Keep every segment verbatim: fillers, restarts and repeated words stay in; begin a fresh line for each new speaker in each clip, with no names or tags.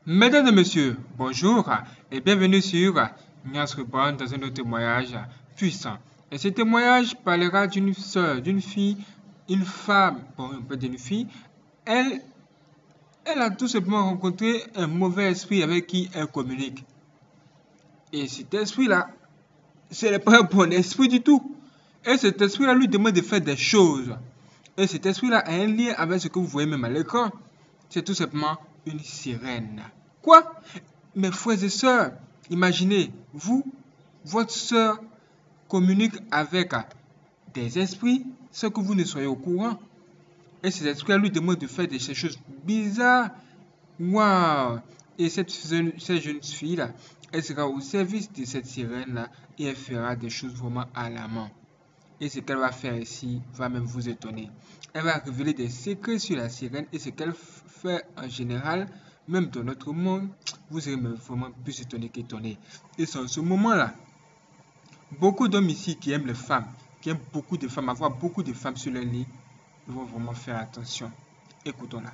Mesdames et messieurs, bonjour et bienvenue sur Nias Reborn dans un autre témoignage puissant. Et ce témoignage parlera d'une sœur, d'une fille, une femme, bon, on peut dire une fille. Elle, elle a tout simplement rencontré un mauvais esprit avec qui elle communique. Et cet esprit-là, ce n'est pas un bon esprit du tout. Et cet esprit-là lui demande de faire des choses. Et cet esprit-là a un lien avec ce que vous voyez même à l'écran. C'est tout simplement une sirène. Quoi? Mes frères et sœurs, imaginez, vous, votre sœur communique avec des esprits sans que vous ne soyez au courant. Et ces esprits lui demandent de faire des choses bizarres. Waouh! Et cette jeune, cette jeune fille-là, elle sera au service de cette sirène-là et elle fera des choses vraiment alarmantes. Et ce qu'elle va faire ici va même vous étonner. Elle va révéler des secrets sur la sirène et ce qu'elle fait en général, même dans notre monde, vous serez vraiment plus étonné qu'étonné. Et c'est en ce moment-là, beaucoup d'hommes ici qui aiment les femmes, qui aiment beaucoup de femmes, avoir beaucoup de femmes sur leur lit, ils vont vraiment faire attention. Écoutons-la.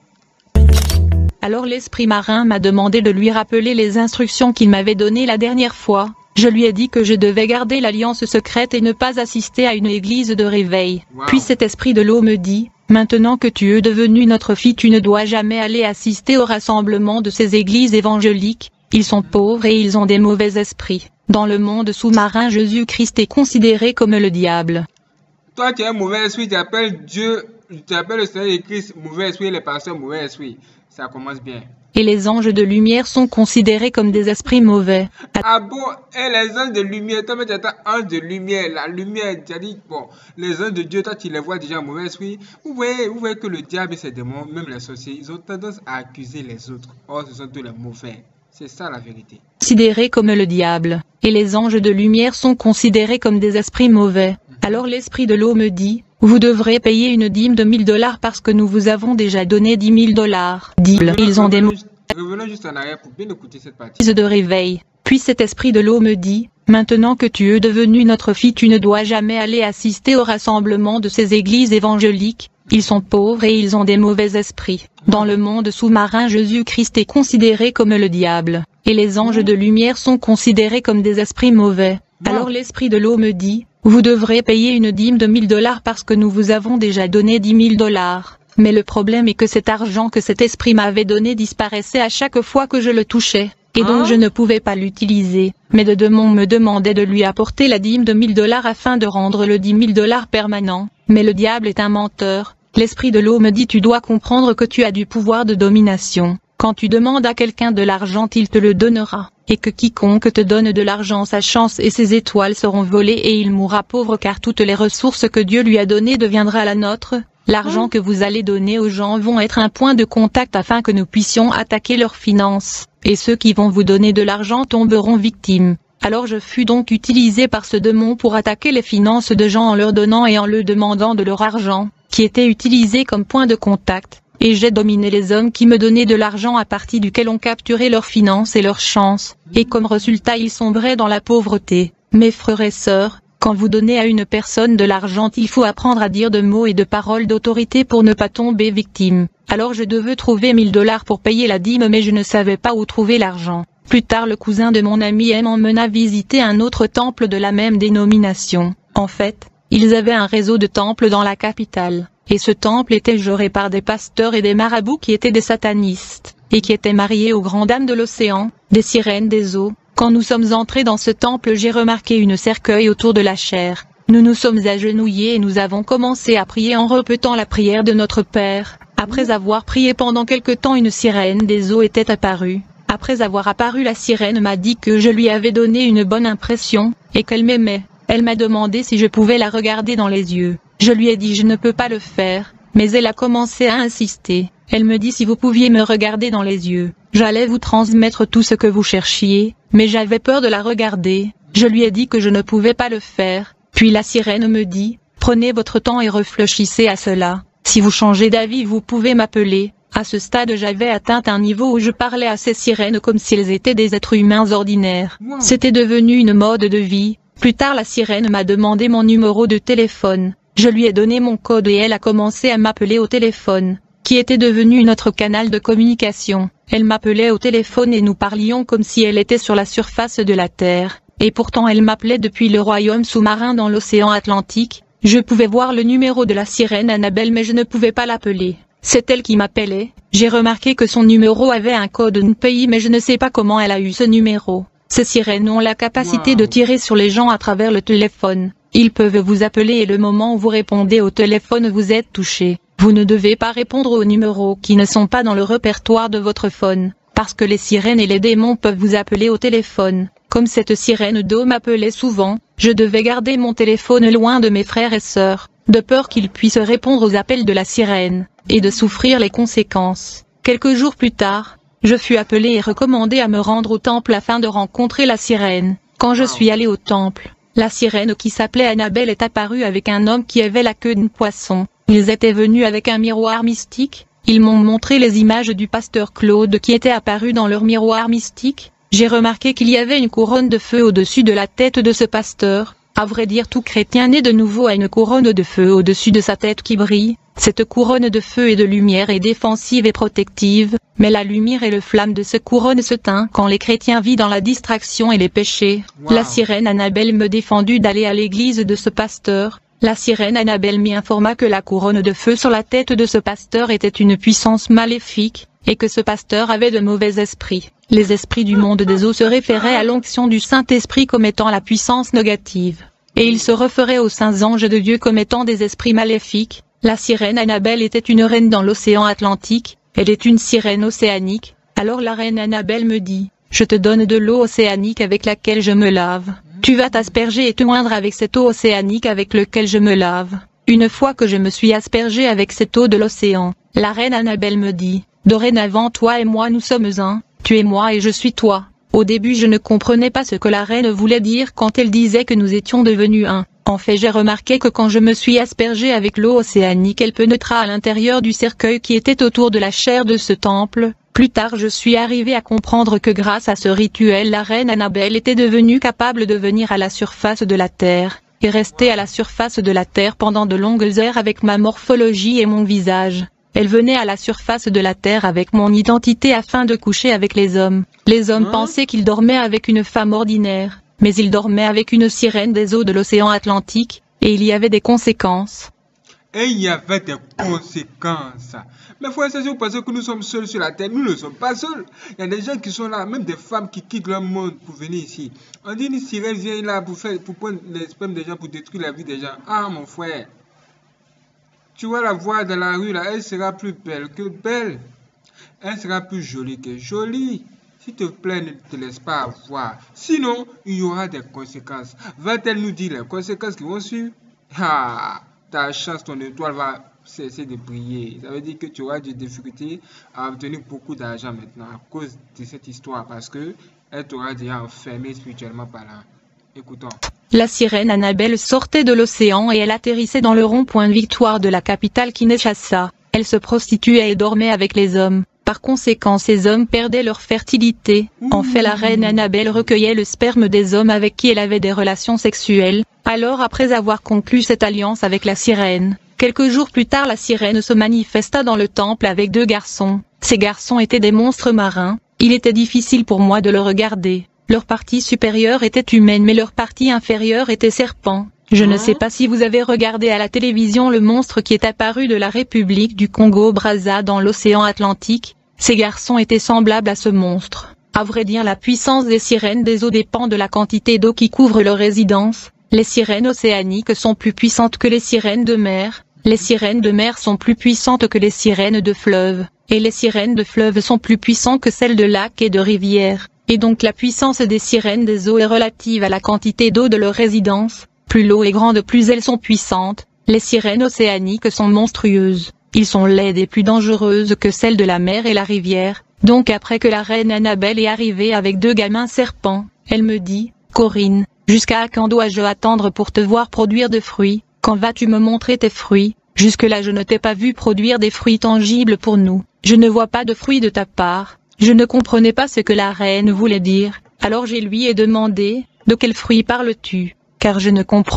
Alors l'esprit marin m'a demandé de lui rappeler les instructions qu'il m'avait données la dernière fois. Je lui ai dit que je devais garder l'alliance secrète et ne pas assister à une église de réveil. Wow. Puis cet esprit de l'eau me dit, maintenant que tu es devenue notre fille, tu ne dois jamais aller assister au rassemblement de ces églises évangéliques. Ils sont pauvres et ils ont des mauvais esprits. Dans le monde sous-marin, Jésus-Christ est considéré comme le diable.
Toi, tu es un mauvais esprit, tu appelles Dieu, tu appelles le Seigneur et Christ mauvais esprit et les pasteurs mauvais esprit. Ça commence bien.
Et les anges de lumière sont considérés comme des esprits mauvais.
Ah bon? Et les anges de lumière, toi, tu es un ange de lumière, la lumière, tu as dit, bon, les anges de Dieu, toi, tu les vois déjà en mauvais esprit. Vous voyez, vous voyez que le diable et ses démons, même les sorciers, ils ont tendance à accuser les autres. Or, ce sont tous les mauvais. C'est ça la vérité.
Considérés comme le diable. Et les anges de lumière sont considérés comme des esprits mauvais. Mm-hmm. Alors l'esprit de l'eau me dit, vous devrez payer une dîme de mille dollars parce que nous vous avons déjà donné dix mille dollars. Ils ont des
Revenons juste en arrière pour bien écouter cette partie.
De réveil. Puis cet esprit de l'eau me dit, maintenant que tu es devenue notre fille, tu ne dois jamais aller assister au rassemblement de ces églises évangéliques. Ils sont pauvres et ils ont des mauvais esprits. Dans le monde sous-marin, Jésus-Christ est considéré comme le diable. Et les anges de lumière sont considérés comme des esprits mauvais. Alors l'esprit de l'eau me dit, vous devrez payer une dîme de mille dollars parce que nous vous avons déjà donné dix mille dollars. Mais le problème est que cet argent que cet esprit m'avait donné disparaissait à chaque fois que je le touchais. Et donc je ne pouvais pas l'utiliser. Mais de Demon me demandait de lui apporter la dîme de mille dollars afin de rendre le dix mille dollars permanent. Mais le diable est un menteur. L'esprit de l'eau me dit tu dois comprendre que tu as du pouvoir de domination. Quand tu demandes à quelqu'un de l'argent, il te le donnera. Et que quiconque te donne de l'argent, sa chance et ses étoiles seront volées et il mourra pauvre car toutes les ressources que Dieu lui a données deviendra la nôtre. L'argent que vous allez donner aux gens vont être un point de contact afin que nous puissions attaquer leurs finances. Et ceux qui vont vous donner de l'argent tomberont victimes. Alors je fus donc utilisé par ce démon pour attaquer les finances de gens en leur donnant et en leur demandant de leur argent, qui était utilisé comme point de contact. Et j'ai dominé les hommes qui me donnaient de l'argent à partir duquel on capturait leurs finances et leurs chances. Et comme résultat ils sombraient dans la pauvreté. Mes frères et sœurs, quand vous donnez à une personne de l'argent, il faut apprendre à dire de mots et de paroles d'autorité pour ne pas tomber victime. Alors je devais trouver mille dollars pour payer la dîme mais je ne savais pas où trouver l'argent. Plus tard le cousin de mon ami M m'emmena visiter un autre temple de la même dénomination. En fait, ils avaient un réseau de temples dans la capitale. Et ce temple était géré par des pasteurs et des marabouts qui étaient des satanistes, et qui étaient mariés aux grandes dames de l'océan, des sirènes des eaux. Quand nous sommes entrés dans ce temple, j'ai remarqué une cercueil autour de la chaire. Nous nous sommes agenouillés et nous avons commencé à prier en répétant la prière de notre Père. Après avoir prié pendant quelque temps, une sirène des eaux était apparue. Après avoir apparu, la sirène m'a dit que je lui avais donné une bonne impression, et qu'elle m'aimait. Elle m'a demandé si je pouvais la regarder dans les yeux. Je lui ai dit je ne peux pas le faire, mais elle a commencé à insister. Elle me dit si vous pouviez me regarder dans les yeux, j'allais vous transmettre tout ce que vous cherchiez, mais j'avais peur de la regarder. Je lui ai dit que je ne pouvais pas le faire. Puis la sirène me dit, prenez votre temps et réfléchissez à cela. Si vous changez d'avis, vous pouvez m'appeler. À ce stade, j'avais atteint un niveau où je parlais à ces sirènes comme si elles étaient des êtres humains ordinaires. C'était devenu une mode de vie. Plus tard, la sirène m'a demandé mon numéro de téléphone. Je lui ai donné mon code et elle a commencé à m'appeler au téléphone. qui était devenu notre canal de communication. Elle m'appelait au téléphone et nous parlions comme si elle était sur la surface de la Terre, et pourtant elle m'appelait depuis le royaume sous-marin dans l'océan Atlantique. Je pouvais voir le numéro de la sirène Annabelle mais je ne pouvais pas l'appeler. C'est elle qui m'appelait. J'ai remarqué que son numéro avait un code N P I mais je ne sais pas comment elle a eu ce numéro. Ces sirènes ont la capacité wow. de tirer sur les gens à travers le téléphone. Ils peuvent vous appeler et le moment où vous répondez au téléphone vous êtes touché. Vous ne devez pas répondre aux numéros qui ne sont pas dans le répertoire de votre phone, parce que les sirènes et les démons peuvent vous appeler au téléphone. Comme cette sirène d'eau m'appelait souvent, je devais garder mon téléphone loin de mes frères et sœurs, de peur qu'ils puissent répondre aux appels de la sirène, et de souffrir les conséquences. Quelques jours plus tard, je fus appelé et recommandé à me rendre au temple afin de rencontrer la sirène. Quand je suis allé au temple, la sirène qui s'appelait Annabelle est apparue avec un homme qui avait la queue d'un poisson. Ils étaient venus avec un miroir mystique. Ils m'ont montré les images du pasteur Claude qui était apparu dans leur miroir mystique. J'ai remarqué qu'il y avait une couronne de feu au-dessus de la tête de ce pasteur. À vrai dire, tout chrétien né de nouveau a une couronne de feu au-dessus de sa tête qui brille. Cette couronne de feu et de lumière est défensive et protective, mais la lumière et le flamme de cette couronne se teint quand les chrétiens vivent dans la distraction et les péchés. Wow. La sirène Annabelle me défendit d'aller à l'église de ce pasteur. La sirène Annabelle m'y informa que la couronne de feu sur la tête de ce pasteur était une puissance maléfique, et que ce pasteur avait de mauvais esprits. Les esprits du monde des eaux se référaient à l'onction du Saint-Esprit comme étant la puissance négative, et ils se référaient aux saints anges de Dieu comme étant des esprits maléfiques. La sirène Annabelle était une reine dans l'océan Atlantique, elle est une sirène océanique. Alors la reine Annabelle me dit, « Je te donne de l'eau océanique avec laquelle je me lave. Tu vas t'asperger et te oindre avec cette eau océanique avec laquelle je me lave. » Une fois que je me suis aspergé avec cette eau de l'océan, la reine Annabelle me dit, « Dorénavant toi et moi nous sommes un, tu es moi et je suis toi. » Au début je ne comprenais pas ce que la reine voulait dire quand elle disait que nous étions devenus un. En fait j'ai remarqué que quand je me suis aspergé avec l'eau océanique elle pénétra à l'intérieur du cercueil qui était autour de la chair de ce temple. Plus tard je suis arrivé à comprendre que grâce à ce rituel la reine Annabelle était devenue capable de venir à la surface de la terre, et rester à la surface de la terre pendant de longues heures avec ma morphologie et mon visage. Elle venait à la surface de la terre avec mon identité afin de coucher avec les hommes. Les hommes pensaient qu'ils dormaient avec une femme ordinaire, mais ils dormaient avec une sirène des eaux de l'océan Atlantique, et il y avait des conséquences.
Et il y avait des conséquences. Mais frères et sœurs, vous pensez que nous sommes seuls sur la terre? Nous ne sommes pas seuls. Il y a des gens qui sont là, même des femmes qui quittent leur monde pour venir ici. On dit une sirène vient là pour, faire, pour prendre les spermes des gens, pour détruire la vie des gens. Ah mon frère, tu vas la voir dans la rue là, elle sera plus belle que belle. Elle sera plus jolie que jolie. S'il te plaît, ne te laisse pas avoir. Sinon, il y aura des conséquences. Va-t-elle nous dire les conséquences qui vont suivre? Ah, ta chance, ton étoile va cesser de briller. Ça veut dire que tu auras des difficultés à obtenir beaucoup d'argent maintenant à cause de cette histoire parce que elle t'aura déjà enfermé spirituellement parlant. Écoutons.
La sirène Annabelle sortait de l'océan et elle atterrissait dans le rond-point de Victoire de la capitale Kinshasa. Elle se prostituait et dormait avec les hommes. Par conséquent, ces hommes perdaient leur fertilité. En fait, la reine Annabelle recueillait le sperme des hommes avec qui elle avait des relations sexuelles. Alors, après avoir conclu cette alliance avec la sirène, quelques jours plus tard, la sirène se manifesta dans le temple avec deux garçons. Ces garçons étaient des monstres marins. Il était difficile pour moi de le regarder. Leur partie supérieure était humaine mais leur partie inférieure était serpent. Je ne sais pas si vous avez regardé à la télévision le monstre qui est apparu de la République du Congo-Brazza dans l'océan Atlantique. Ces garçons étaient semblables à ce monstre. À vrai dire, la puissance des sirènes des eaux dépend de la quantité d'eau qui couvre leur résidence. Les sirènes océaniques sont plus puissantes que les sirènes de mer. Les sirènes de mer sont plus puissantes que les sirènes de fleuve. Et les sirènes de fleuve sont plus puissantes que celles de lacs et de rivières. Et donc la puissance des sirènes des eaux est relative à la quantité d'eau de leur résidence. Plus l'eau est grande, plus elles sont puissantes. Les sirènes océaniques sont monstrueuses. Ils sont laides et plus dangereuses que celles de la mer et la rivière. Donc après que la reine Annabelle est arrivée avec deux gamins serpents, elle me dit, « Corinne, jusqu'à quand dois-je attendre pour te voir produire de fruits? Quand vas-tu me montrer tes fruits? Jusque-là je ne t'ai pas vu produire des fruits tangibles pour nous. Je ne vois pas de fruits de ta part. » Je ne comprenais pas ce que la reine voulait dire. Alors je lui ai demandé, « De quels fruits parles-tu? Car je ne comprends rien. »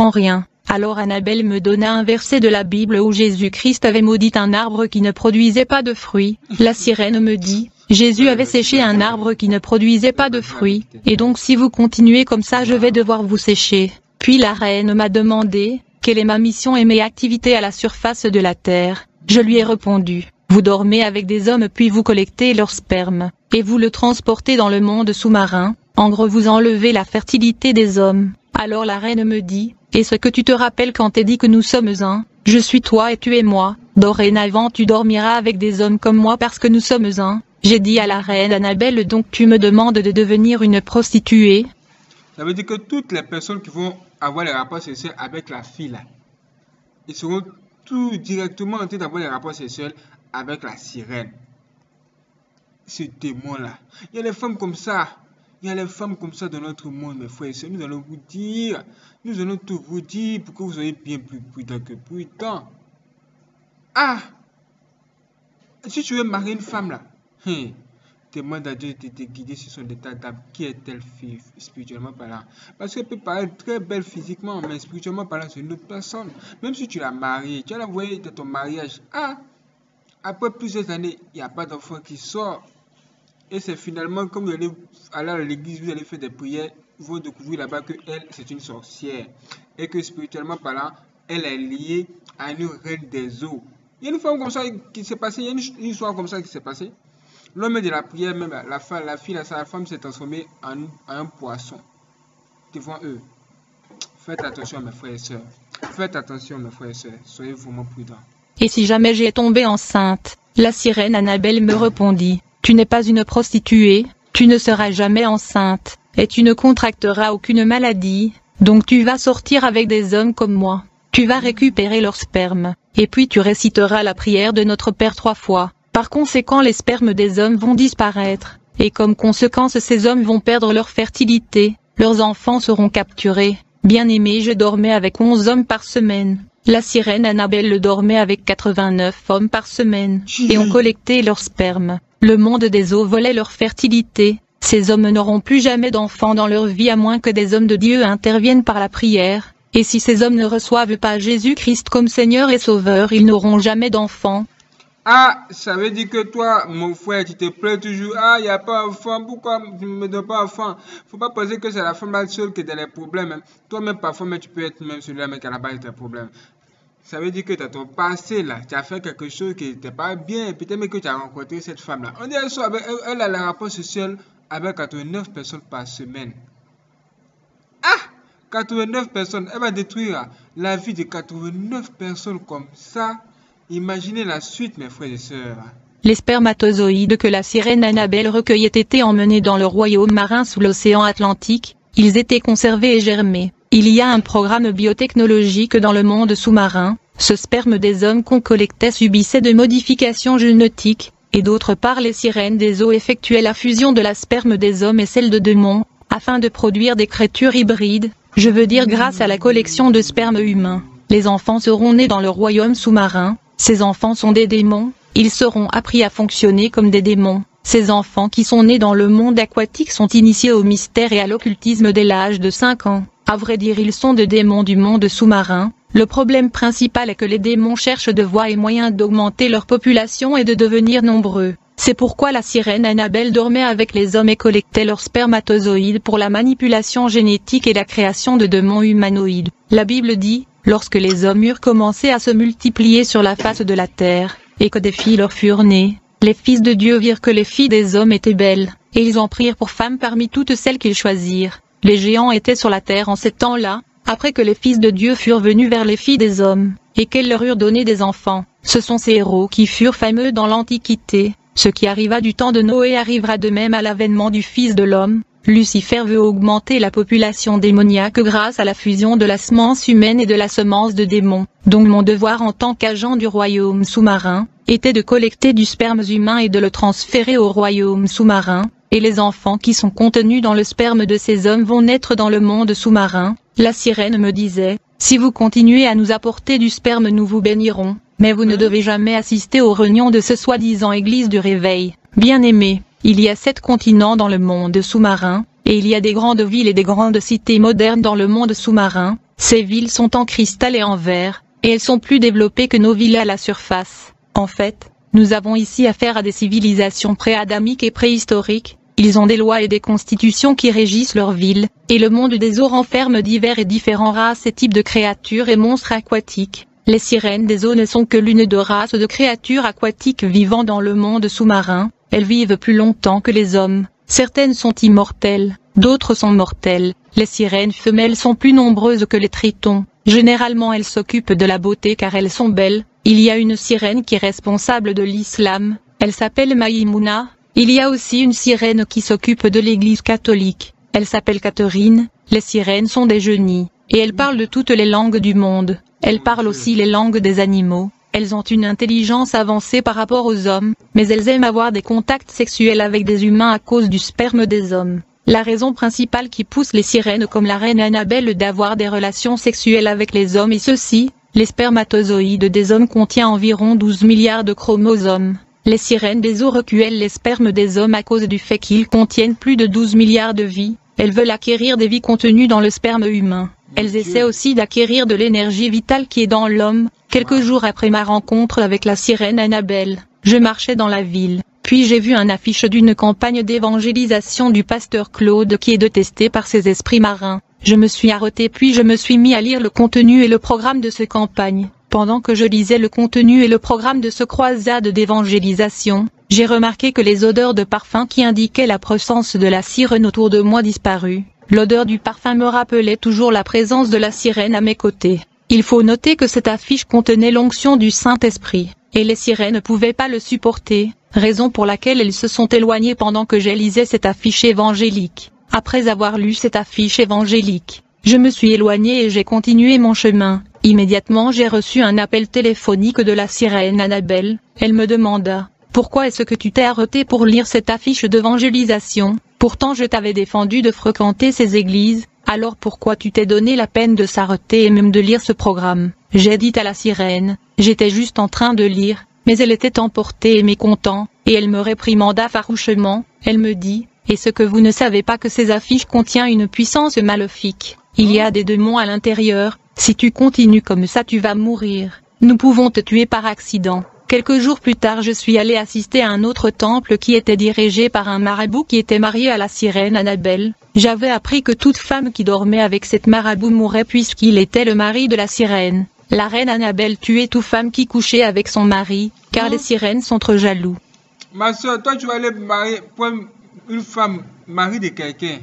Alors Annabelle me donna un verset de la Bible où Jésus-Christ avait maudit un arbre qui ne produisait pas de fruits. La sirène me dit, Jésus avait séché un arbre qui ne produisait pas de fruits, et donc si vous continuez comme ça je vais devoir vous sécher. Puis la reine m'a demandé, quelle est ma mission et mes activités à la surface de la terre. Je lui ai répondu, vous dormez avec des hommes puis vous collectez leur sperme, et vous le transportez dans le monde sous-marin, en gros vous enlevez la fertilité des hommes. Alors la reine me dit, est-ce que tu te rappelles quand t'es dit que nous sommes un, je suis toi et tu es moi, dorénavant tu dormiras avec des hommes comme moi parce que nous sommes un. J'ai dit à la reine Annabelle, donc tu me demandes de devenir une prostituée?
Ça veut dire que toutes les personnes qui vont avoir les rapports sexuels avec la fille là, ils seront tout directement en train d'avoir les rapports sexuels avec la sirène. Ce démon là. Il y a des femmes comme ça. Il y a des femmes comme ça dans notre monde, mes frères et sœurs. Nous allons vous dire, nous allons tout vous dire pour que vous soyez bien plus prudents que prudents. Ah! Si tu veux marier une femme là, hein, demande à Dieu de te guider sur son état d'âme. Qui est-elle fille, spirituellement parlant? Parce qu'elle peut paraître très belle physiquement, mais spirituellement parlant, c'est une autre personne. Même si tu l'as mariée, tu l'as envoyée dans ton mariage. Ah! Après plusieurs années, il n'y a pas d'enfant qui sort. Et c'est finalement, comme vous allez aller à l'église, vous allez faire des prières, vous allez découvrir là-bas que elle, c'est une sorcière. Et que spirituellement parlant, elle est liée à une reine des eaux. Il y a une femme comme ça qui s'est passée, il y a une histoire comme ça qui s'est passée. L'homme de la prière, même la, femme, la fille, la, sa femme s'est transformée en, en un poisson devant eux. Faites attention, mes frères et sœurs. Faites attention, mes frères et sœurs. Soyez vraiment prudents.
Et si jamais j'ai tombé enceinte, la sirène Annabelle me répondit, tu n'es pas une prostituée, tu ne seras jamais enceinte, et tu ne contracteras aucune maladie, donc tu vas sortir avec des hommes comme moi. Tu vas récupérer leur sperme, et puis tu réciteras la prière de notre Père trois fois. Par conséquent les spermes des hommes vont disparaître, et comme conséquence ces hommes vont perdre leur fertilité, leurs enfants seront capturés. Bien aimé, je dormais avec onze hommes par semaine. La sirène Annabelle dormait avec quatre-vingt-neuf hommes par semaine, et on collectait leur sperme. Le monde des eaux volait leur fertilité. Ces hommes n'auront plus jamais d'enfants dans leur vie à moins que des hommes de Dieu interviennent par la prière. Et si ces hommes ne reçoivent pas Jésus-Christ comme Seigneur et Sauveur, ils n'auront jamais d'enfants.
Ah, ça veut dire que toi, mon frère, tu te plains toujours. Ah, il n'y a pas d'enfant. Pourquoi tu ne me donnes pas d'enfant? Faut pas penser que c'est la femme seule qui est dans les problèmes. Toi-même, parfois, mais tu peux être même celui-là, mais qui a la base des problèmes. Ça veut dire que tu as ton passé là, tu as fait quelque chose qui n'était pas bien, peut-être même que tu as rencontré cette femme-là. On dit elle, soit avec, elle, elle a le rapport social avec quatre-vingt-neuf personnes par semaine. Ah! quatre-vingt-neuf personnes, elle va détruire la vie de quatre-vingt-neuf personnes comme ça. Imaginez la suite, mes frères et sœurs.
Les spermatozoïdes que la sirène Annabelle recueillait étaient emmenés dans le royaume marin sous l'océan Atlantique, ils étaient conservés et germés. Il y a un programme biotechnologique dans le monde sous-marin, ce sperme des hommes qu'on collectait subissait de modifications génétiques, et d'autre part les sirènes des eaux effectuaient la fusion de la sperme des hommes et celle de démons, afin de produire des créatures hybrides, je veux dire grâce à la collection de sperme humain. Les enfants seront nés dans le royaume sous-marin, ces enfants sont des démons, ils seront appris à fonctionner comme des démons. Ces enfants qui sont nés dans le monde aquatique sont initiés au mystère et à l'occultisme dès l'âge de cinq ans. À vrai dire, ils sont des démons du monde sous-marin. Le problème principal est que les démons cherchent de voies et moyens d'augmenter leur population et de devenir nombreux. C'est pourquoi la sirène Annabelle dormait avec les hommes et collectait leurs spermatozoïdes pour la manipulation génétique et la création de démons humanoïdes. La Bible dit, lorsque les hommes eurent commencé à se multiplier sur la face de la terre, et que des filles leur furent nées, les fils de Dieu virent que les filles des hommes étaient belles, et ils en prirent pour femmes parmi toutes celles qu'ils choisirent. Les géants étaient sur la terre en ces temps-là, après que les fils de Dieu furent venus vers les filles des hommes, et qu'elles leur eurent donné des enfants. Ce sont ces héros qui furent fameux dans l'Antiquité. Ce qui arriva du temps de Noé arrivera de même à l'avènement du Fils de l'homme. Lucifer veut augmenter la population démoniaque grâce à la fusion de la semence humaine et de la semence de démons. Donc mon devoir en tant qu'agent du royaume sous-marin, était de collecter du sperme humain et de le transférer au royaume sous-marin, et les enfants qui sont contenus dans le sperme de ces hommes vont naître dans le monde sous-marin. La sirène me disait, si vous continuez à nous apporter du sperme nous vous bénirons, mais vous ne devez jamais assister aux réunions de ce soi-disant église du réveil. Bien-aimés, il y a sept continents dans le monde sous-marin, et il y a des grandes villes et des grandes cités modernes dans le monde sous-marin. Ces villes sont en cristal et en verre, et elles sont plus développées que nos villes à la surface. En fait, nous avons ici affaire à des civilisations pré-adamiques et préhistoriques. Ils ont des lois et des constitutions qui régissent leurs villes, et le monde des eaux renferme divers et différents races et types de créatures et monstres aquatiques. Les sirènes des eaux ne sont que l'une de races de créatures aquatiques vivant dans le monde sous-marin. Elles vivent plus longtemps que les hommes. Certaines sont immortelles, d'autres sont mortelles. Les sirènes femelles sont plus nombreuses que les tritons. Généralement elles s'occupent de la beauté car elles sont belles. Il y a une sirène qui est responsable de l'islam. Elle s'appelle Maïmouna. Il y a aussi une sirène qui s'occupe de l'église catholique. Elle s'appelle Catherine. Les sirènes sont des génies, et elles parlent de toutes les langues du monde. Elles parlent aussi les langues des animaux. Elles ont une intelligence avancée par rapport aux hommes, mais elles aiment avoir des contacts sexuels avec des humains à cause du sperme des hommes. La raison principale qui pousse les sirènes comme la reine Annabelle d'avoir des relations sexuelles avec les hommes est ceci: les spermatozoïdes des hommes contiennent environ douze milliards de chromosomes. Les sirènes des eaux recueillent les spermes des hommes à cause du fait qu'ils contiennent plus de douze milliards de vies. Elles veulent acquérir des vies contenues dans le sperme humain. Elles essaient aussi d'acquérir de l'énergie vitale qui est dans l'homme. Quelques jours après ma rencontre avec la sirène Annabelle, je marchais dans la ville, puis j'ai vu un affiche d'une campagne d'évangélisation du pasteur Claude qui est détesté par ces esprits marins. Je me suis arrêté puis je me suis mis à lire le contenu et le programme de ce campagne. Pendant que je lisais le contenu et le programme de ce croisade d'évangélisation, j'ai remarqué que les odeurs de parfum qui indiquaient la présence de la sirène autour de moi disparu. L'odeur du parfum me rappelait toujours la présence de la sirène à mes côtés. Il faut noter que cette affiche contenait l'onction du Saint-Esprit, et les sirènes ne pouvaient pas le supporter, raison pour laquelle elles se sont éloignées pendant que je lisais cette affiche évangélique. Après avoir lu cette affiche évangélique, je me suis éloigné et j'ai continué mon chemin. Immédiatement j'ai reçu un appel téléphonique de la sirène Annabelle. Elle me demanda: pourquoi est-ce que tu t'es arrêté pour lire cette affiche d'évangélisation? Pourtant je t'avais défendu de fréquenter ces églises, alors pourquoi tu t'es donné la peine de s'arrêter et même de lire ce programme? J'ai dit à la sirène: j'étais juste en train de lire, mais elle était emportée et mécontente, et elle me réprimanda farouchement. Elle me dit: est-ce que vous ne savez pas que ces affiches contiennent une puissance maléfique? Il y a des démons à l'intérieur. Si tu continues comme ça tu vas mourir. Nous pouvons te tuer par accident. Quelques jours plus tard je suis allé assister à un autre temple qui était dirigé par un marabout qui était marié à la sirène Annabelle. J'avais appris que toute femme qui dormait avec cette marabout mourrait puisqu'il était le mari de la sirène. La reine Annabelle tuait toute femme qui couchait avec son mari, car les sirènes sont trop jaloux.
Ma soeur, toi tu vas aller marier pour une femme, mari de quelqu'un.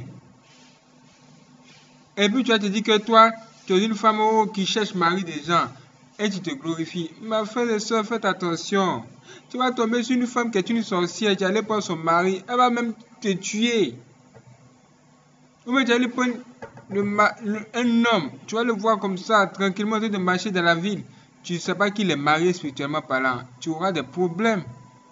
Et puis tu vas te dire que toi, tu es une femme qui cherche mari des gens. Et tu te glorifies. Ma frère et soeur, faites attention. Tu vas tomber sur une femme qui est une sorcière, tu vas aller prendre son mari, elle va même te tuer. Ou bien tu vas aller prendre le, le, un homme, tu vas le voir comme ça, tranquillement, en train de marcher dans la ville. Tu ne sais pas qu'il est marié spirituellement parlant. Tu auras des problèmes.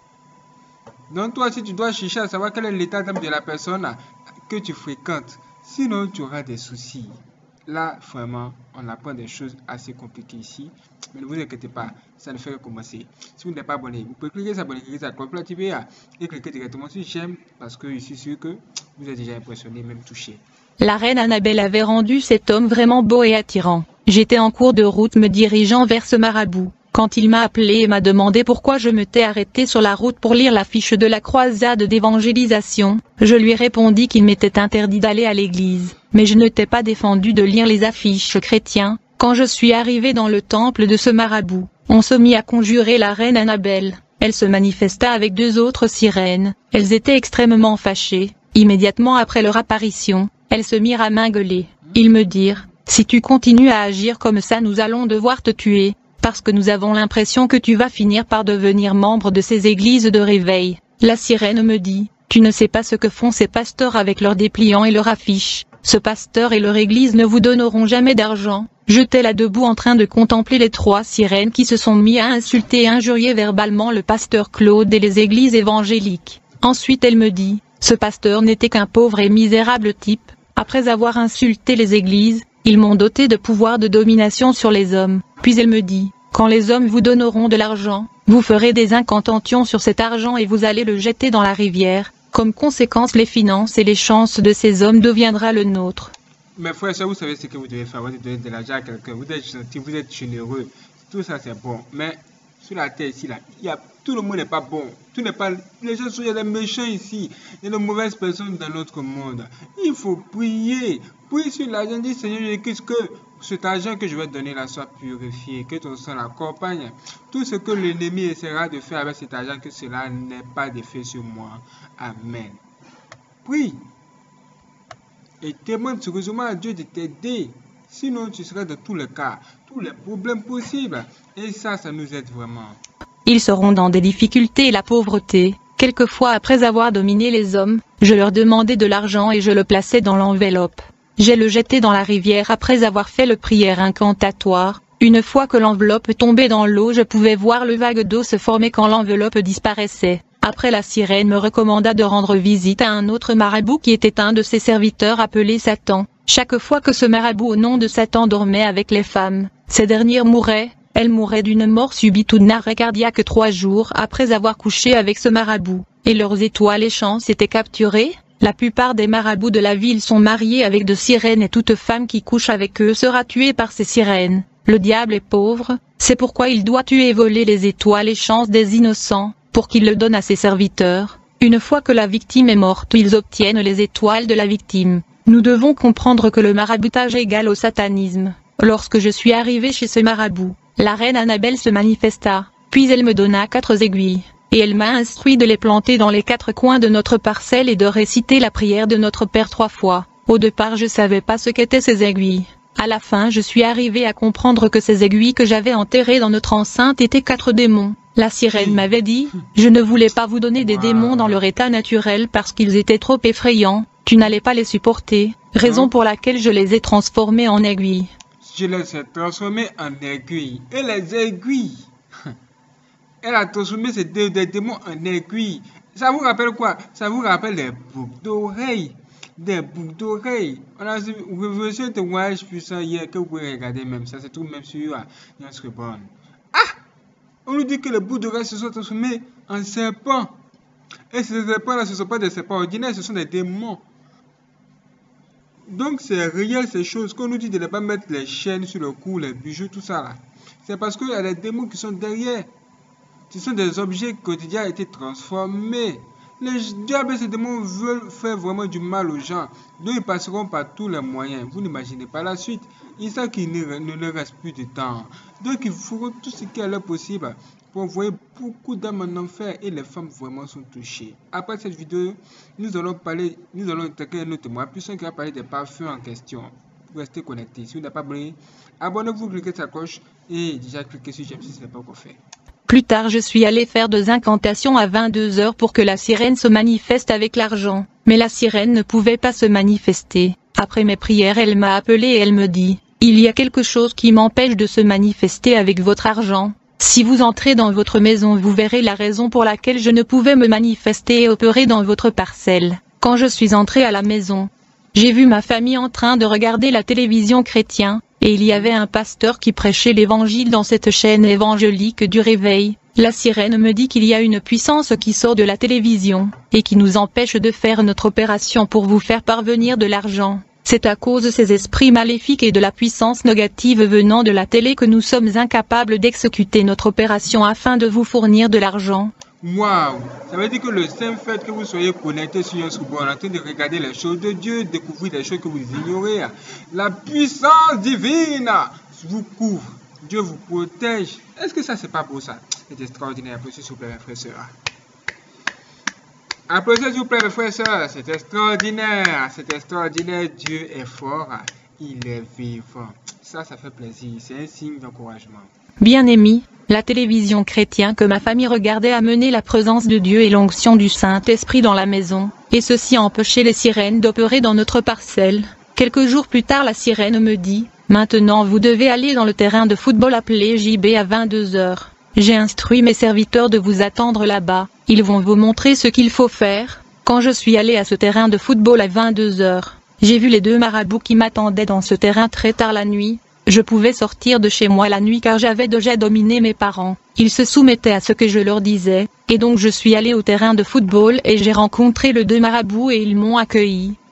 Donc toi, si tu dois chercher à savoir quel est l'état d'âme de la personne que tu fréquentes, sinon tu auras des soucis. Là, vraiment, on apprend des choses assez compliquées ici. Mais ne vous inquiétez pas, ça ne fait que commencer. Si vous n'êtes pas abonné, vous pouvez cliquer sur abonner, cliquer sur la cloche pour l'activer et cliquer directement sur j'aime parce que je suis sûr que vous êtes déjà impressionné, même touché.
La reine Annabelle avait rendu cet homme vraiment beau et attirant. J'étais en cours de route me dirigeant vers ce marabout, quand il m'a appelé et m'a demandé pourquoi je m'étais arrêté sur la route pour lire l'affiche de la croisade d'évangélisation. Je lui répondis qu'il m'était interdit d'aller à l'église, mais je ne t'ai pas défendu de lire les affiches chrétiennes. Quand je suis arrivé dans le temple de ce marabout, on se mit à conjurer la reine Annabelle. Elle se manifesta avec deux autres sirènes. Elles étaient extrêmement fâchées. Immédiatement après leur apparition, elles se mirent à m'engueuler. Ils me dirent: si tu continues à agir comme ça, nous allons devoir te tuer, parce que nous avons l'impression que tu vas finir par devenir membre de ces églises de réveil. La sirène me dit: tu ne sais pas ce que font ces pasteurs avec leurs dépliants et leurs affiches. Ce pasteur et leur église ne vous donneront jamais d'argent. J'étais là debout en train de contempler les trois sirènes qui se sont mis à insulter et injurier verbalement le pasteur Claude et les églises évangéliques. Ensuite elle me dit: ce pasteur n'était qu'un pauvre et misérable type. Après avoir insulté les églises, ils m'ont doté de pouvoir de domination sur les hommes. Puis elle me dit: quand les hommes vous donneront de l'argent, vous ferez des incantations sur cet argent et vous allez le jeter dans la rivière. Comme conséquence, les finances et les chances de ces hommes deviendra le nôtre.
mes frères et sœurs, vous savez ce que vous devez faire. Vous devez donner de l'argent à quelqu'un. Vous êtes gentil, vous êtes généreux. Tout ça, c'est bon. Mais sur la terre ici, là, il y a, tout le monde n'est pas bon. Tout n'est pas, les gens sont, il y a des méchants ici. Il y a de mauvaises personnes dans notre monde. Il faut prier. Prier sur l'argent. Dis, Seigneur Jésus-Christ, que cet argent que je vais donner là soit purifié. Que ton sang l'accompagne. Tout ce que l'ennemi essaiera de faire avec cet argent, que cela n'ait pas d'effet sur moi. Amen. Prie. Et demande sérieusement à Dieu de t'aider. Sinon, tu seras dans tous les cas, tous les problèmes possibles. Et ça, ça nous aide vraiment.
Ils seront dans des difficultés et la pauvreté. Quelquefois, après avoir dominé les hommes, je leur demandais de l'argent et je le plaçais dans l'enveloppe. J'ai le jeté dans la rivière après avoir fait le prière incantatoire. Une fois que l'enveloppe tombait dans l'eau, je pouvais voir le vague d'eau se former quand l'enveloppe disparaissait. Après, la sirène me recommanda de rendre visite à un autre marabout qui était un de ses serviteurs appelé Satan. Chaque fois que ce marabout au nom de Satan dormait avec les femmes, ces dernières mouraient. Elles mouraient d'une mort subite ou d'un arrêt cardiaque trois jours après avoir couché avec ce marabout, et leurs étoiles et chances étaient capturées. La plupart des marabouts de la ville sont mariés avec de sirènes et toute femme qui couche avec eux sera tuée par ces sirènes. Le diable est pauvre, c'est pourquoi il doit tuer et voler les étoiles et chances des innocents, pour qu'il le donne à ses serviteurs. Une fois que la victime est morte, ils obtiennent les étoiles de la victime. Nous devons comprendre que le maraboutage est égal au satanisme. Lorsque je suis arrivé chez ce marabout, la reine Annabelle se manifesta, puis elle me donna quatre aiguilles, et elle m'a instruit de les planter dans les quatre coins de notre parcelle et de réciter la prière de notre Père trois fois. Au départ, je savais pas ce qu'étaient ces aiguilles. À la fin, je suis arrivé à comprendre que ces aiguilles que j'avais enterrées dans notre enceinte étaient quatre démons. La sirène m'avait dit, je ne voulais pas vous donner des démons dans leur état naturel parce qu'ils étaient trop effrayants, tu n'allais pas les supporter, raison pour laquelle je les ai transformés en aiguilles.
Je les ai transformés en aiguilles. Et les aiguilles, elle a transformé ces deux des démons en aiguilles. Ça vous rappelle quoi? Ça vous rappelle des boucles d'oreilles. Des boucles d'oreilles. On a reçu un témoignage puissant hier que vous pouvez regarder même. Ça se trouve même sur Nias Reborn. Ah! On nous dit que les boucles d'oreilles se sont transformées en serpents. Et ces serpents-là, ce ne sont pas des serpents ordinaires, ce sont des démons. Donc c'est réel ces choses. Qu'on nous dit de ne pas mettre les chaînes sur le cou, les bijoux, tout ça là. C'est parce qu'il y a des démons qui sont derrière. Ce sont des objets qui ont été transformés. Les diables et ces démons veulent faire vraiment du mal aux gens. Donc ils passeront par tous les moyens. Vous n'imaginez pas la suite. Ils savent qu'il ne, ne leur reste plus de temps. Donc ils feront tout ce qui est leur possible pour envoyer beaucoup d'âmes en enfer. Et les femmes vraiment sont touchées. Après cette vidéo, nous allons parler, nous allons attaquer un autre témoin puissant qui va parler des parfums en question. Restez connectés. Si vous n'avez pas abonné, abonnez-vous, cliquez sur la cloche et déjà cliquez sur j'aime si ce n'est pas encore fait.
Plus tard, je suis allé faire deux incantations à vingt-deux heures pour que la sirène se manifeste avec l'argent. Mais la sirène ne pouvait pas se manifester. Après mes prières, elle m'a appelé et elle me dit, il y a quelque chose qui m'empêche de se manifester avec votre argent. Si vous entrez dans votre maison, vous verrez la raison pour laquelle je ne pouvais me manifester et opérer dans votre parcelle. Quand je suis entré à la maison, j'ai vu ma famille en train de regarder la télévision chrétienne. Et il y avait un pasteur qui prêchait l'évangile dans cette chaîne évangélique du réveil. La sirène me dit qu'il y a une puissance qui sort de la télévision, et qui nous empêche de faire notre opération pour vous faire parvenir de l'argent. C'est à cause de ces esprits maléfiques et de la puissance négative venant de la télé que nous sommes incapables d'exécuter notre opération afin de vous fournir de l'argent.
Waouh! Ça veut dire que le simple fait que vous soyez connecté sur un sous en train de regarder les choses de Dieu, découvrir des choses que vous ignorez, la puissance divine vous couvre. Dieu vous protège. Est-ce que ça, c'est pas beau ça? C'est extraordinaire. Applaudissez s'il vous plaît, mes frères et sœurs. Applaudissez s'il vous plaît, mes frères et sœurs. C'est extraordinaire. C'est extraordinaire. Dieu est fort. Il est vivant. Ça, ça fait plaisir. C'est un signe d'encouragement.
Bien-aimés, la télévision chrétienne que ma famille regardait amenait la présence de Dieu et l'onction du Saint-Esprit dans la maison, et ceci empêchait les sirènes d'opérer dans notre parcelle. Quelques jours plus tard, la sirène me dit, maintenant vous devez aller dans le terrain de football appelé J B à vingt-deux heures. J'ai instruit mes serviteurs de vous attendre là-bas, ils vont vous montrer ce qu'il faut faire. Quand je suis allé à ce terrain de football à vingt-deux heures, j'ai vu les deux marabouts qui m'attendaient dans ce terrain très tard la nuit. Je pouvais sortir de chez moi la nuit car j'avais déjà dominé mes parents. Ils se soumettaient à ce que je leur disais, et donc je suis allé au terrain de football et j'ai rencontré les deux marabouts et ils m'ont accueilli.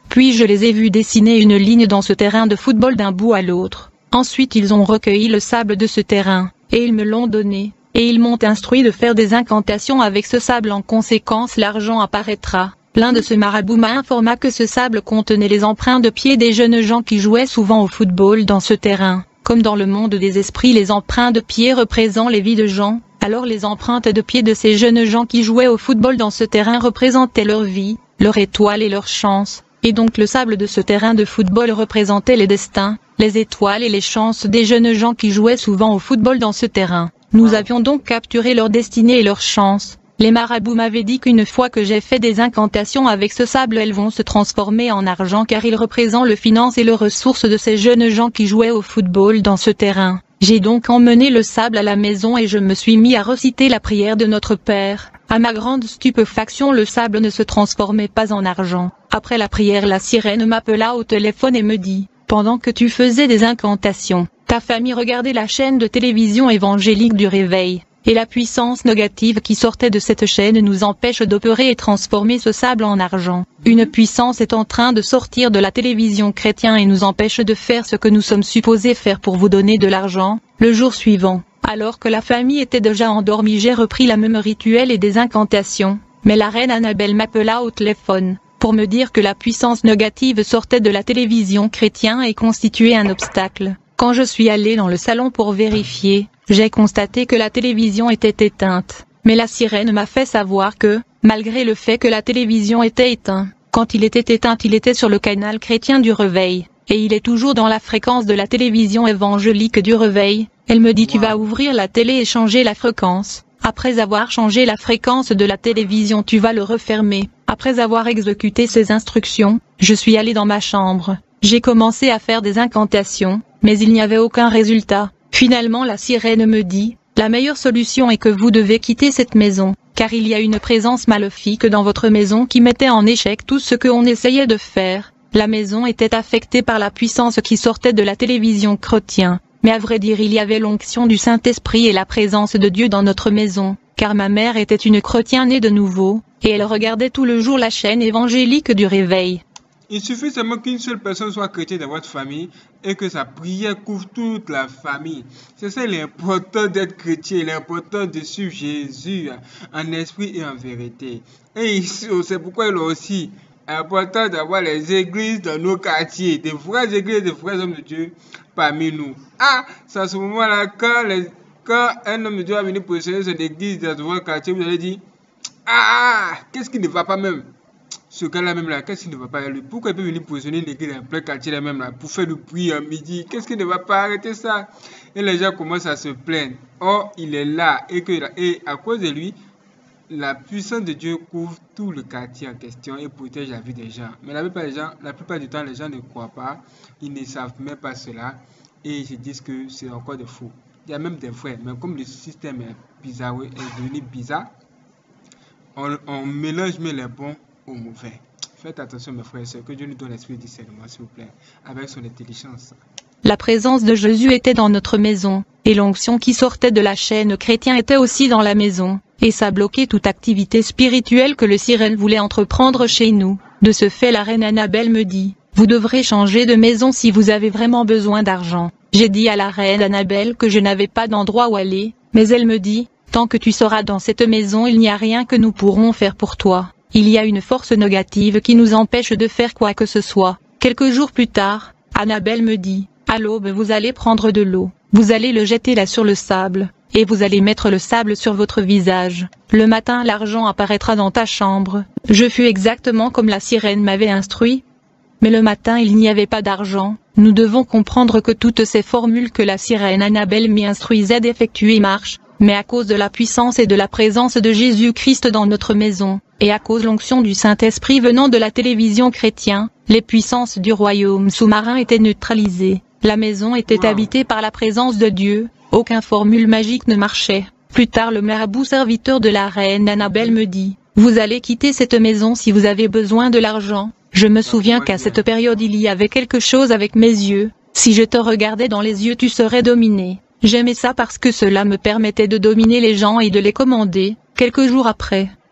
Puis je les ai vus dessiner une ligne dans ce terrain de football d'un bout à l'autre. Ensuite ils ont recueilli le sable de ce terrain, et ils me l'ont donné, et ils m'ont instruit de faire des incantations avec ce sable. En conséquence l'argent apparaîtra. L'un de ces marabouts m'a informé que ce sable contenait les empreintes de pieds des jeunes gens qui jouaient souvent au football dans ce terrain. Comme dans le monde des esprits les empreintes de pieds représentent les vies de gens, alors les empreintes de pieds de ces jeunes gens qui jouaient au football dans ce terrain représentaient leur vie, leur étoile et leur chance. Et donc le sable de ce terrain de football représentait les destins, les étoiles et les chances des jeunes gens qui jouaient souvent au football dans ce terrain. Nous avions donc capturé leur destinée et leur chance. Les marabouts m'avaient dit qu'une fois que j'ai fait des incantations avec ce sable, elles vont se transformer en argent car il représente le finance et les ressources de ces jeunes gens qui jouaient au football dans ce terrain. J'ai donc emmené le sable à la maison et je me suis mis à reciter la prière de notre Père. À ma grande stupéfaction, le sable ne se transformait pas en argent. Après la prière, la sirène m'appela au téléphone et me dit « Pendant que tu faisais des incantations, ta famille regardait la chaîne de télévision évangélique du réveil. Et la puissance négative qui sortait de cette chaîne nous empêche d'opérer et transformer ce sable en argent. Une puissance est en train de sortir de la télévision chrétienne et nous empêche de faire ce que nous sommes supposés faire pour vous donner de l'argent. » Le jour suivant, alors que la famille était déjà endormie, j'ai repris la même rituel et des incantations, mais la reine Annabelle m'appela au téléphone pour me dire que la puissance négative sortait de la télévision chrétienne et constituait un obstacle. Quand je suis allé dans le salon pour vérifier, j'ai constaté que la télévision était éteinte, mais la sirène m'a fait savoir que, malgré le fait que la télévision était éteinte, quand il était éteint il était sur le canal chrétien du réveil, et il est toujours dans la fréquence de la télévision évangélique du réveil. Elle me dit tu vas ouvrir la télé et changer la fréquence. Après avoir changé la fréquence de la télévision tu vas le refermer. Après avoir exécuté ces instructions, je suis allé dans ma chambre. J'ai commencé à faire des incantations, mais il n'y avait aucun résultat. Finalement la sirène me dit, la meilleure solution est que vous devez quitter cette maison, car il y a une présence maléfique dans votre maison qui mettait en échec tout ce qu'on essayait de faire. La maison était affectée par la puissance qui sortait de la télévision chrétienne. Mais à vrai dire il y avait l'onction du Saint-Esprit et la présence de Dieu dans notre maison, car ma mère était une chrétienne née de nouveau, et elle regardait tout le jour la chaîne évangélique du réveil.
Il suffit seulement qu'une seule personne soit chrétienne dans votre famille et que sa prière couvre toute la famille. C'est ça l'important d'être chrétien, l'important de suivre Jésus en esprit et en vérité. Et c'est pourquoi il est aussi important d'avoir les églises dans nos quartiers, des vraies églises, des vrais hommes de Dieu parmi nous. Ah, c'est à ce moment-là, quand, les, quand un homme de Dieu va venir positionner son église dans votre quartier, vous allez dire, ah, qu'est-ce qui ne va pas même? Ce gars-là même là, qu'est-ce qui ne va pas lui? Pourquoi il peut venir positionner une église dans plein quartier là même là pour faire du bruit à midi? Qu'est-ce qui ne va pas arrêter ça? Et les gens commencent à se plaindre. Or, il est là et, que, et à cause de lui, la puissance de Dieu couvre tout le quartier en question et protège la vie des gens. Mais la plupart, des gens, la plupart du temps, les gens ne croient pas, ils ne savent même pas cela et ils se disent que c'est encore des faux. Il y a même des vrais, mais comme le système est bizarre, est devenu bizarre, on, on mélange même les bons aux mauvais. Faites attention mes frères et sœurs, que Dieu nous donne l'esprit de discernement s'il vous plaît, avec son intelligence.
La présence de Jésus était dans notre maison, et l'onction qui sortait de la chaîne chrétienne était aussi dans la maison, et ça bloquait toute activité spirituelle que le sirène voulait entreprendre chez nous. De ce fait la reine Annabelle me dit, vous devrez changer de maison si vous avez vraiment besoin d'argent. J'ai dit à la reine Annabelle que je n'avais pas d'endroit où aller, mais elle me dit, tant que tu seras dans cette maison il n'y a rien que nous pourrons faire pour toi. Il y a une force négative qui nous empêche de faire quoi que ce soit. Quelques jours plus tard, Annabelle me dit, à l'aube vous allez prendre de l'eau, vous allez le jeter là sur le sable, et vous allez mettre le sable sur votre visage. Le matin l'argent apparaîtra dans ta chambre. Je fus exactement comme la sirène m'avait instruit. Mais le matin il n'y avait pas d'argent. Nous devons comprendre que toutes ces formules que la sirène Annabelle m'y instruisait d'effectuer marchent, mais à cause de la puissance et de la présence de Jésus-Christ dans notre maison, et à cause de l'onction du Saint-Esprit venant de la télévision chrétienne, les puissances du royaume sous-marin étaient neutralisées. La maison était wow. habitée par la présence de Dieu, aucune formule magique ne marchait. Plus tard le marabout serviteur de la reine Annabelle me dit, vous allez quitter cette maison si vous avez besoin de l'argent. Je me souviens qu'à cette période il y avait quelque chose avec mes yeux, si je te regardais dans les yeux tu serais dominé. J'aimais ça parce que cela me permettait de dominer les gens et de les commander. Quelques jours après,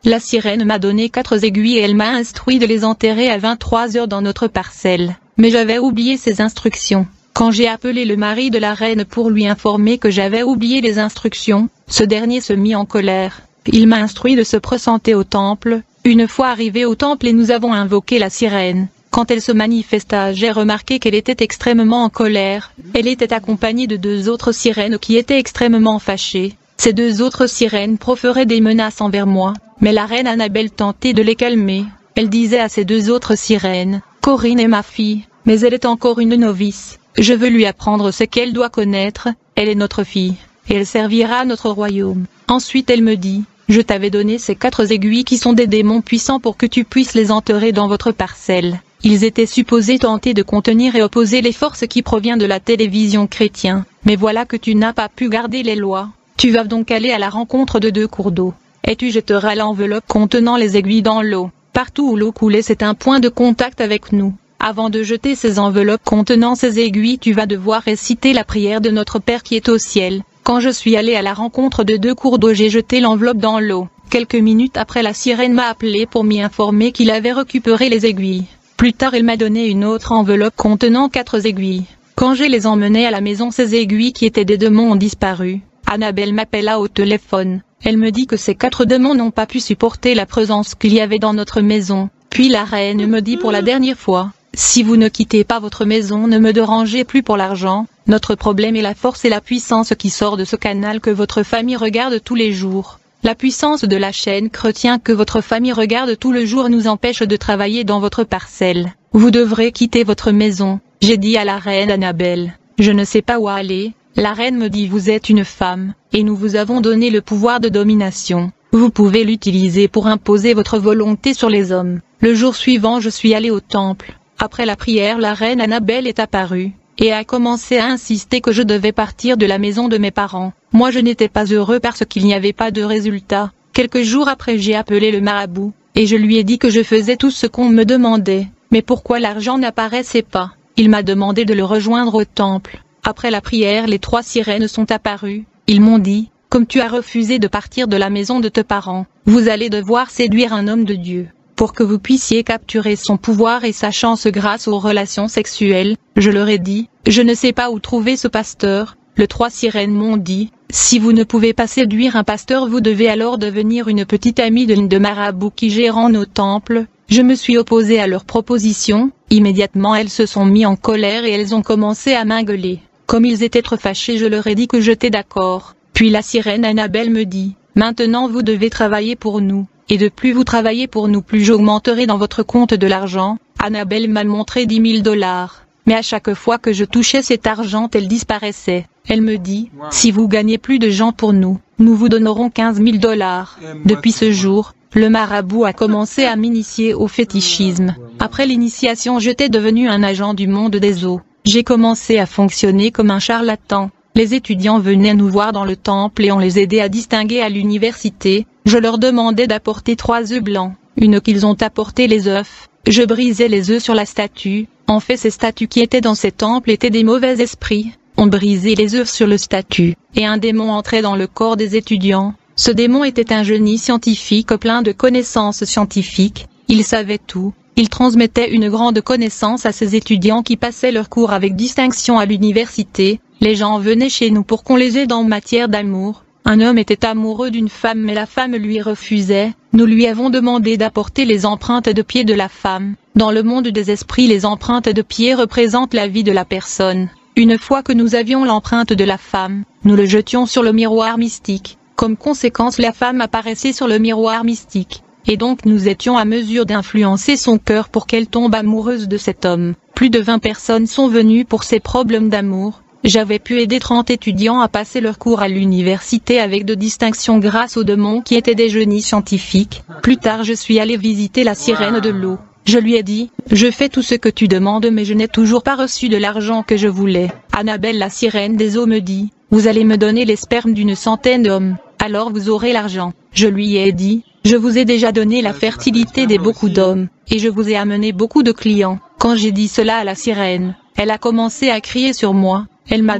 La sirène m'a donné quatre aiguilles et elle m'a instruit de les enterrer à vingt-trois heures dans notre parcelle. Mais j'avais oublié ces instructions. Quand j'ai appelé le mari de la reine pour lui informer que j'avais oublié les instructions, ce dernier se mit en colère. Il m'a instruit de se présenter au temple. Une fois arrivé au temple et nous avons invoqué la sirène. Quand elle se manifesta, j'ai remarqué qu'elle était extrêmement en colère. Elle était accompagnée de deux autres sirènes qui étaient extrêmement fâchées. Ces deux autres sirènes proféraient des menaces envers moi, mais la reine Annabelle tentait de les calmer. Elle disait à ces deux autres sirènes, « Corinne est ma fille, mais elle est encore une novice. Je veux lui apprendre ce qu'elle doit connaître, elle est notre fille, et elle servira notre royaume. » Ensuite elle me dit, « Je t'avais donné ces quatre aiguilles qui sont des démons puissants pour que tu puisses les enterrer dans votre parcelle. » Ils étaient supposés tenter de contenir et opposer les forces qui proviennent de la télévision chrétienne. Mais voilà que tu n'as pas pu garder les lois. Tu vas donc aller à la rencontre de deux cours d'eau. Et tu jetteras l'enveloppe contenant les aiguilles dans l'eau. Partout où l'eau coulait, c'est un point de contact avec nous. Avant de jeter ces enveloppes contenant ces aiguilles, tu vas devoir réciter la prière de notre Père qui est au ciel. Quand je suis allé à la rencontre de deux cours d'eau, j'ai jeté l'enveloppe dans l'eau. Quelques minutes après, la sirène m'a appelé pour m'y informer qu'il avait récupéré les aiguilles. Plus tard, elle m'a donné une autre enveloppe contenant quatre aiguilles. Quand je les emmenais à la maison, ces aiguilles qui étaient des démons ont disparu. Annabelle m'appela au téléphone. Elle me dit que ces quatre démons n'ont pas pu supporter la présence qu'il y avait dans notre maison. Puis la reine me dit pour la dernière fois, « Si vous ne quittez pas votre maison, ne me dérangez plus pour l'argent. Notre problème est la force et la puissance qui sort de ce canal que votre famille regarde tous les jours. La puissance de la chaîne chrétienne que votre famille regarde tout le jour nous empêche de travailler dans votre parcelle. Vous devrez quitter votre maison. » J'ai dit à la reine Annabelle, « Je ne sais pas où aller. » La reine me dit, « Vous êtes une femme, et nous vous avons donné le pouvoir de domination. Vous pouvez l'utiliser pour imposer votre volonté sur les hommes. » Le jour suivant, je suis allé au temple. Après la prière, la reine Annabelle est apparue, et a commencé à insister que je devais partir de la maison de mes parents. Moi je n'étais pas heureux parce qu'il n'y avait pas de résultat. Quelques jours après, j'ai appelé le marabout, et je lui ai dit que je faisais tout ce qu'on me demandait, mais pourquoi l'argent n'apparaissait pas. Il m'a demandé de le rejoindre au temple. Après la prière, les trois sirènes sont apparues. Ils m'ont dit, « Comme tu as refusé de partir de la maison de tes parents, vous allez devoir séduire un homme de Dieu. Pour que vous puissiez capturer son pouvoir et sa chance grâce aux relations sexuelles. » Je leur ai dit, « Je ne sais pas où trouver ce pasteur. » Les trois sirènes m'ont dit, « Si vous ne pouvez pas séduire un pasteur, vous devez alors devenir une petite amie de l'une de marabouts qui gèrent nos temples. » Je me suis opposé à leur proposition. Immédiatement elles se sont mis en colère et elles ont commencé à m'engueuler. Comme ils étaient trop fâchés, je leur ai dit que j'étais d'accord. Puis la sirène Annabelle me dit, « Maintenant vous devez travailler pour nous. Et de plus vous travaillez pour nous, plus j'augmenterai dans votre compte de l'argent. » Annabelle m'a montré dix mille dollars. Mais à chaque fois que je touchais cet argent, elle disparaissait. Elle me dit, wow. « Si vous gagnez plus de gens pour nous, nous vous donnerons quinze mille dollars. » Depuis ce jour, le marabout a commencé à m'initier au fétichisme. Après l'initiation, j'étais devenu un agent du monde des eaux. J'ai commencé à fonctionner comme un charlatan. Les étudiants venaient nous voir dans le temple et on les aidait à distinguer à l'université. Je leur demandais d'apporter trois œufs blancs, une qu'ils ont apporté les œufs. Je brisais les œufs sur la statue. En fait, ces statues qui étaient dans ces temples étaient des mauvais esprits. On brisait les œufs sur le statut, et un démon entrait dans le corps des étudiants. Ce démon était un génie scientifique plein de connaissances scientifiques. Il savait tout. Il transmettait une grande connaissance à ses étudiants qui passaient leurs cours avec distinction à l'université. Les gens venaient chez nous pour qu'on les aide en matière d'amour. Un homme était amoureux d'une femme mais la femme lui refusait. Nous lui avons demandé d'apporter les empreintes de pieds de la femme. Dans le monde des esprits, les empreintes de pieds représentent la vie de la personne. Une fois que nous avions l'empreinte de la femme, nous le jetions sur le miroir mystique. Comme conséquence, la femme apparaissait sur le miroir mystique. Et donc nous étions à mesure d'influencer son cœur pour qu'elle tombe amoureuse de cet homme. Plus de vingt personnes sont venues pour ces problèmes d'amour. J'avais pu aider trente étudiants à passer leur cours à l'université avec de distinction grâce aux démons qui étaient des génies scientifiques. Plus tard, je suis allé visiter la sirène de l'eau. Je lui ai dit, « Je fais tout ce que tu demandes mais je n'ai toujours pas reçu de l'argent que je voulais. » Annabelle, la sirène des eaux, me dit, « Vous allez me donner les spermes d'une centaine d'hommes, alors vous aurez l'argent. » Je lui ai dit, « Je vous ai déjà donné la fertilité des beaucoup d'hommes, et je vous ai amené beaucoup de clients. » Quand j'ai dit cela à la sirène, elle a commencé à crier sur moi. Elle m'a dit,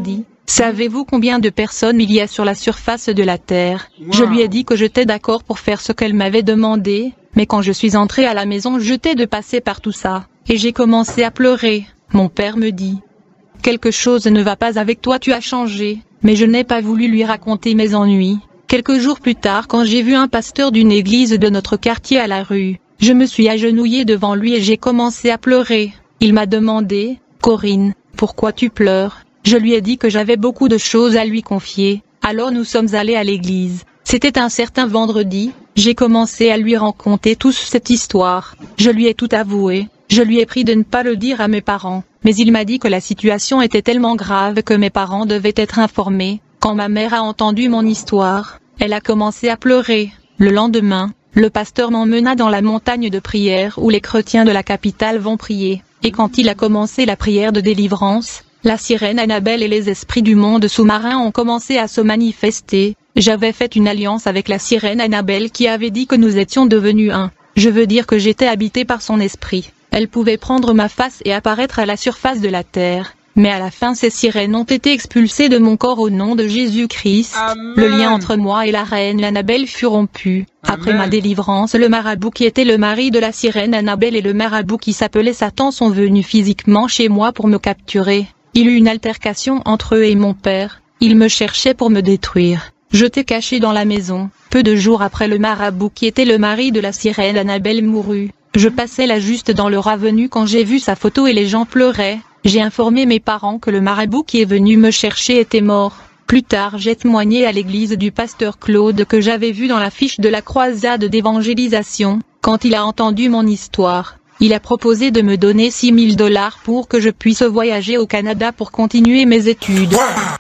Savez-vous combien de personnes il y a sur la surface de la terre? Je lui ai dit que j'étais d'accord pour faire ce qu'elle m'avait demandé, mais quand je suis entrée à la maison j'étais de passer par tout ça, et j'ai commencé à pleurer. Mon père me dit: quelque chose ne va pas avec toi, tu as changé, mais je n'ai pas voulu lui raconter mes ennuis. Quelques jours plus tard, quand j'ai vu un pasteur d'une église de notre quartier à la rue, je me suis agenouillée devant lui et j'ai commencé à pleurer. Il m'a demandé: Corinne, pourquoi tu pleures? Je lui ai dit que j'avais beaucoup de choses à lui confier, alors nous sommes allés à l'église. C'était un certain vendredi, j'ai commencé à lui raconter toute cette histoire. Je lui ai tout avoué, je lui ai pris de ne pas le dire à mes parents, mais il m'a dit que la situation était tellement grave que mes parents devaient être informés. Quand ma mère a entendu mon histoire, elle a commencé à pleurer. Le lendemain, le pasteur m'emmena dans la montagne de prière où les chrétiens de la capitale vont prier, et quand il a commencé la prière de délivrance, la sirène Annabelle et les esprits du monde sous-marin ont commencé à se manifester. J'avais fait une alliance avec la sirène Annabelle qui avait dit que nous étions devenus un. Je veux dire que j'étais habité par son esprit. Elle pouvait prendre ma face et apparaître à la surface de la terre. Mais à la fin ces sirènes ont été expulsées de mon corps au nom de Jésus-Christ. Le lien entre moi et la reine Annabelle fut rompu. Après
Amen.
ma délivrance, le marabout qui était le mari de la sirène Annabelle et le marabout qui s'appelait Satan sont venus physiquement chez moi pour me capturer. Il eut une altercation entre eux et mon père. Ils me cherchaient pour me détruire. J'étais caché dans la maison. Peu de jours après, le marabout qui était le mari de la sirène Annabelle mourut. Je passais là juste dans leur avenue quand j'ai vu sa photo et les gens pleuraient. J'ai informé mes parents que le marabout qui est venu me chercher était mort. Plus tard, j'ai témoigné à l'église du pasteur Claude que j'avais vu dans l'affiche de la croisade d'évangélisation. Quand il a entendu mon histoire, il a proposé de me donner six mille dollars pour que je puisse voyager au Canada pour continuer mes études.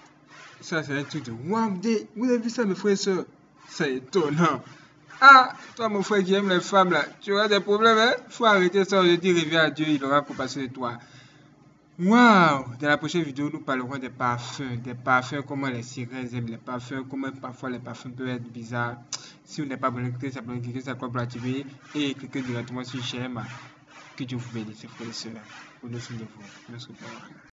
Ça, c'est un truc de wow, vous avez vu ça, mes frères et sœurs? C'est étonnant. Ah, toi, mon frère qui aime les femmes, là, tu auras des problèmes, hein? Faut arrêter ça, je dis, reviens à Dieu, il aura compassion de toi. Waouh! Dans la prochaine vidéo, nous parlerons des parfums. Des parfums, comment les sirènes aiment les parfums, comment parfois les parfums peuvent être bizarres. Si vous n'êtes pas abonné, cliquez sur la cliquez sur la cloche pour l'activer et cliquez directement sur j'aime. Que Dieu vous bénisse, frères et sœurs. Prenez soin de vous. Merci beaucoup.